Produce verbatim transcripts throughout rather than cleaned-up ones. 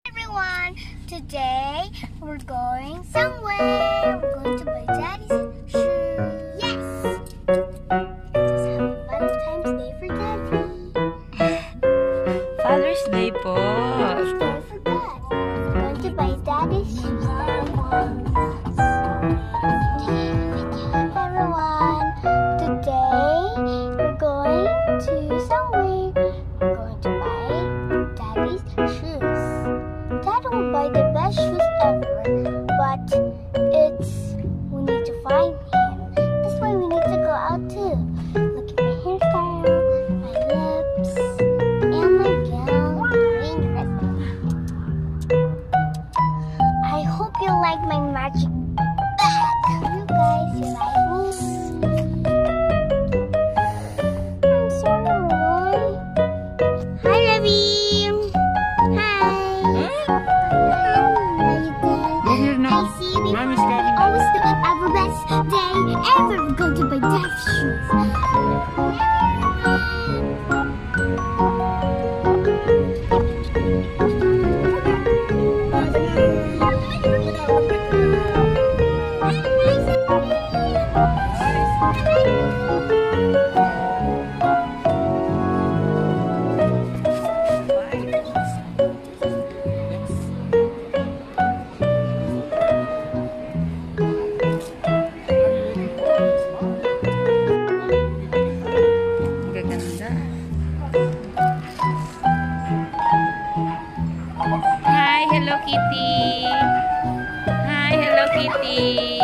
Everyone, today we're going somewhere. We're going to buy Daddy's shoes. Yes! Let's have a Valentine's Day for Daddy. Father's Day po. Father's Day for Dad. We're going to buy Daddy's shoes. Everyone, today we're going to somewhere. We're going to buy Daddy's shoes. Dad will buy the best shoes ever, but it's we need to find him. That's why we need to go out too. Look at my hairstyle, my lips, and my gown, green dress. I hope you like my magic bag. You guys, you like me? I'm sorry, Roy. Hi, Ravi. Mommy's coming. Always have our best day ever. We're going to buy Dad's shoes. Hello Kitty. Hi, Hello Kitty.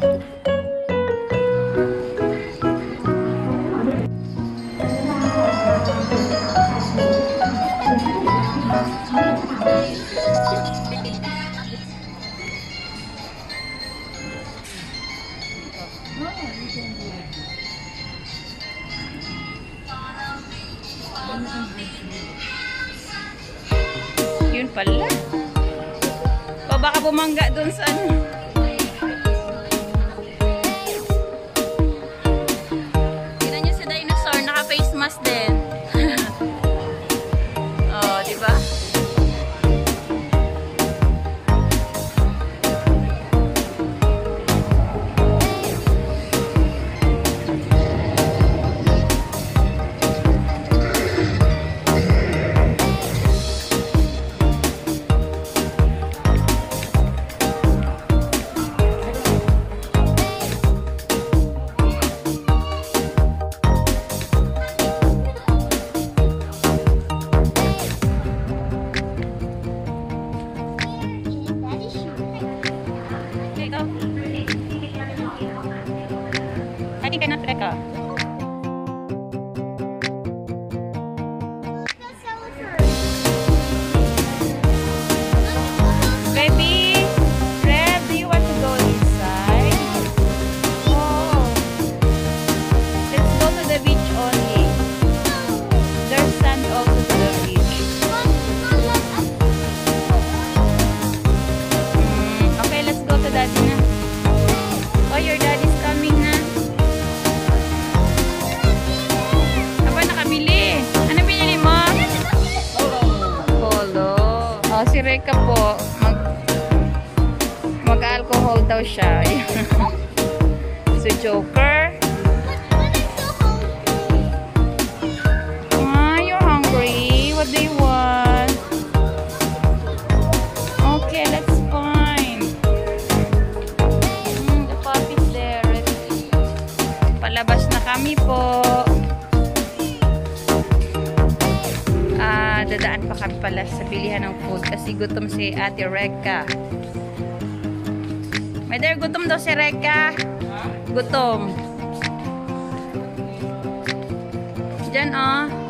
Yun pala. O baka bumangga dun sa ano. Tignan nyo si dinosaur, naka-face mask din. Oh, diba? Tadi ka na treka. Baby, Red, do you want to go inside? Oh, let's go to the beach only. There's sand also to the beach. Mm, okay, let's go to daddy na. Oh, your daddy's coming na. Aba, nakabili. Ano binili mo? Polo. Oh, si Reka po. Mag mag-alcohol daw siya. Si Joker. Ah, you're hungry. What do you want? Okay, let's find. Mm, the puppy's there. Palabas na kami po. Ah, dadaan pa kami pala sa bilihan ng food kasi gutom si Ate Reka. May there, gutom daw si Reka. Gutom. Diyan, oh.